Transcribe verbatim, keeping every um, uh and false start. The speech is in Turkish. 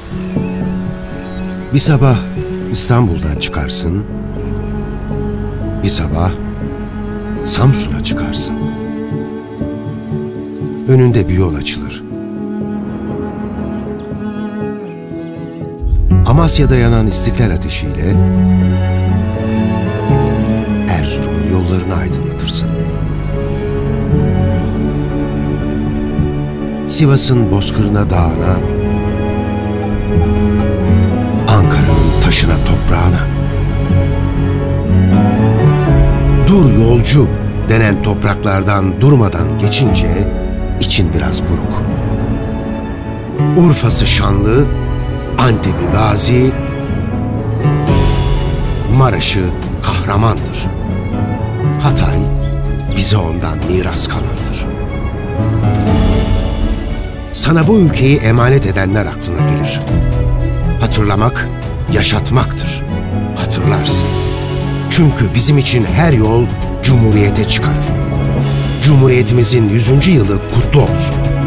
Bir sabah İstanbul'dan çıkarsın, bir sabah Samsun'a çıkarsın. Önünde bir yol açılır. Amasya'da yanan İstiklal ateşiyle Erzurum'un yollarını aydınlatırsın. Sivas'ın bozkırına, dağına, Ankara'nın taşına, toprağına. Dur yolcu denen topraklardan durmadan geçince için biraz buruk. Urfa'sı şanlı, Antep'i gazi, Maraş'ı kahramandır. Hatay bize ondan miras kalandır. Sana bu ülkeyi emanet edenler aklına gelir. Hatırlamak, yaşatmaktır. Hatırlarsın. Çünkü bizim için her yol Cumhuriyete çıkar. Cumhuriyetimizin yüzüncü yılı kutlu olsun.